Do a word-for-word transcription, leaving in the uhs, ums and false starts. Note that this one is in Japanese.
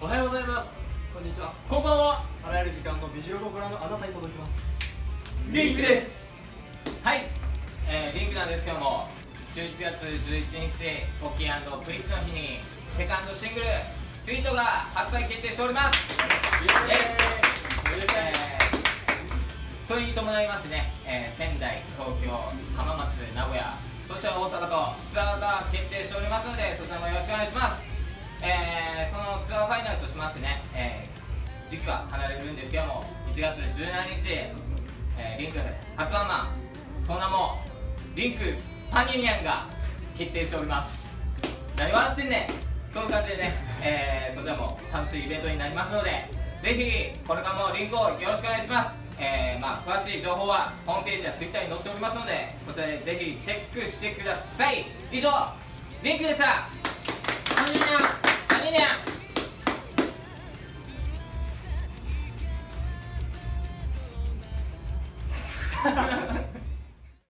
おはようございます。 こんにちは。 こんばんは。 あらゆる時間のビジュアルをご覧のあなたに届きます。 リンクです。 はい、えー、リンクなんですけども、じゅういちがつじゅういちにちポッキー&プリッツの日にセカンドシングル「スイート」が発売決定しております。イエーイ。えー、それに伴いましてね、えー、仙台、東京、浜松、名古屋、そして大阪とツアーが決定しておりますので、そちらもよろしくお願いします。えー、そのツアーファイナルとしましてね、えー、時期は離れるんですけども、いちがつじゅうしちにち、えー、リンク初ワンマン、その名もリンクパニニャンが決定しております。何笑ってんねん。そういう感じでね、えー、そちらも楽しいイベントになりますので、ぜひこれからもリンクをよろしくお願いします。えー、まあ詳しい情報はホームページやツイッターに載っておりますので、そちらでぜひチェックしてください。以上、リンクでした。パニニャンパニニャン